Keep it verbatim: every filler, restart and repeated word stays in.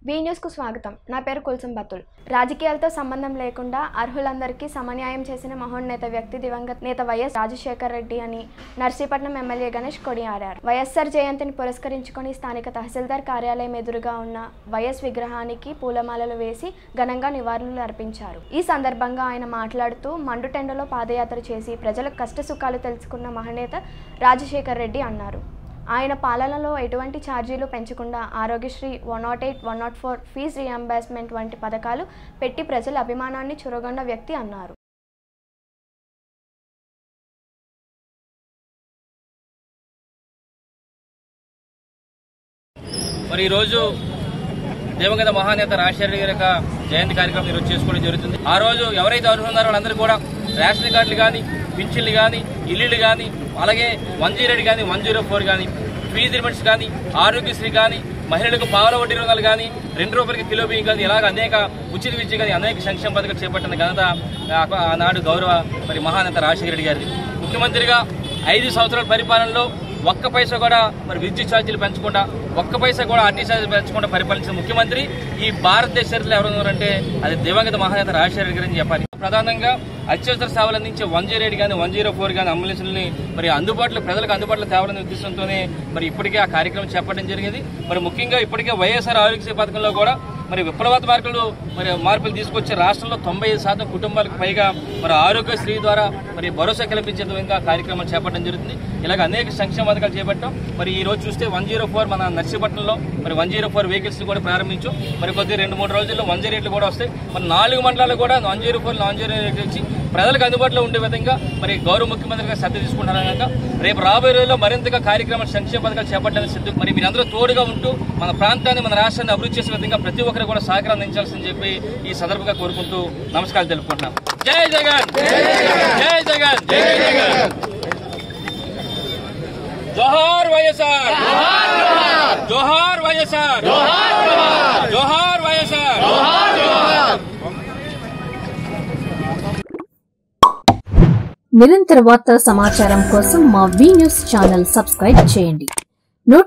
Be news కు స్వాగతం. నా పేరు కుల్సం బతుల్. రాజకీయాలతో సంబంధం లేకుండా అర్హులందరికీ సమన్యాయం చేసిన మహోన్నత వ్యక్తి దివంగత నేత వైఎస్ రాజశేఖర్ రెడ్డి అని నర్సీపట్నం ఎమ్మెల్యే గణేష్ కొనియాడారు. వైఎస్ఆర్ జయంతిని పురస్కరించుకొని స్థానిక తహసీల్దార్ కార్యాలయం ఎదురుగా ఉన్న వైఎస్ విగ్రహానికి పూలమాలలు వేసి ఘనంగా నివాళులు అర్పించారు. ఈ సందర్భంగా ఆయన మాట్లాడుతూ మండుటెండలో పాదయాత్ర చేసి ప్రజల కష్టసుఖాలు తెలుసుకున్న మహోన్నత రాజశేఖర్ రెడ్డి అన్నారు. ఆయన పాలనలో ఎటువంటి ఛార్జీలు పెంచకుండా Aarogyasri, one nought eight one nought four fee reimbursement వంటి పథకాలు పెట్టి ప్రజల అభిమానాన్ని చురగొన్న వ్యక్తి అన్నారు. మరి ఈరోజు దివంగత మహానేత రాజశేఖర రెడ్డి గారి జయంతి కార్యక్రమం ఈరోజు చేసుకోవడం జరుగుతుంది. ఆ రోజు ఎవరైతే అర్హులున్నారో వాళ్ళందరూ కూడా రేషన్ కార్డులు కానీ, పింఛన్లు కానీ, ఇల్లులు కానీ, అలాగే వన్ జీరో ఎయిట్ కానీ వన్ జీరో ఫోర్ కానీ, ఫీజు రిమెంట్స్ కానీ, ఆరోగ్యశ్రీ కానీ, మహిళలకు పావుల వడ్డీ రుణాలు కానీ, రెండు రూపాయలకి కిలో బియ్యం కానీ, ఇలాగ అనేక ఉచిత విద్య కానీ అనేక సంక్షేమ పథకాలు చేపట్టిన ఘనత ఆనాడు గౌరవ మరి మహానేత రాజశేఖర రెడ్డి గారిది. ముఖ్యమంత్రిగా ఐదు సంవత్సరాల పరిపాలనలో ఒక్క పైసా కూడా మరి విద్యుత్ ఛార్జీలు పెంచకుండా, ఒక్క పైసా కూడా ఆర్టీ ఛార్జీలు పెంచకుండా పరిపాలించిన ముఖ్యమంత్రి ఈ భారతదేశ చరిత్రలో ఎవరున్నారంటే అది దివంగత మహానేత రాజశేఖర రెడ్డి గారిని చెప్పాలి. ప్రధానంగా అత్యవసర సేవలు అందించే వన్ జీరో ఎయిట్ కానీ వన్ జీరో ఫోర్ కానీ అంబులెన్స్లని మరి అందుబాటులో ప్రజలకు అందుబాటులో తేవాలనే ఉద్దేశంతోనే మరి ఇప్పటికే ఆ కార్యక్రమం చేపట్టడం జరిగింది. మరి ముఖ్యంగా ఇప్పటికే వైఎస్ఆర్ ఆరోగ్యశ్రీ పథకంలో కూడా మరి విప్లవాత్మక మార్పులు మరి మార్పులు తీసుకొచ్చే రాష్ట్రంలో తొంభై ఐదు శాతం కుటుంబాలకు పైగా మరి ఆరోగ్యశ్రీ ద్వారా మరి భరోసా కల్పించే విధంగా కార్యక్రమాలు చేపట్టడం జరుగుతుంది. ఇలాగ అనేక సంక్షేమ పథకాలు చేపట్టాం. మరి ఈ రోజు చూస్తే వన్ జీరో ఫోర్ మన నర్సీపట్నంలో మరి వన్ జీరో ఫోర్ వెహికల్స్ కూడా ప్రారంభించాం. మరి కొద్ది రెండు మూడు రోజుల్లో వన్ జీరో ఎయిట్లు కూడా వస్తాయి. మరి నాలుగు మండలాలు కూడా one zero four one zero eight వచ్చి ప్రజలకు అందుబాటులో ఉండే విధంగా మరి గౌరవ ముఖ్యమంత్రిగా శ్రద్ధ తీసుకుంటున్నారు కనుక రేపు రాబోయే రోజుల్లో మరింతగా కార్యక్రమాలు సంక్షేమ పథకాలు చేపట్టడానికి సిద్ధం. మరి మీరందరూ తోడుగా ఉంటూ మన ప్రాంతాన్ని మన రాష్ట్రాన్ని అభివృద్ధి చేసే విధంగా ప్రతి ఒక్కరు కూడా సహకారం అందించాల్సిందని చెప్పి ఈ సందర్భంగా కోరుకుంటూ నమస్కారం తెలుపుకుంటున్నాం. జై జగన్, జై జగన్, జై జగన్. జోహార్ వైఎస్ఆర్, జోహార్ వైఎస్ఆర్, జోహార్ వైఎస్ఆర్. నిరంతర వార్తా సమాచారం కోసం మా వి న్యూస్ ఛానల్ సబ్స్క్రైబ్ చేయండి.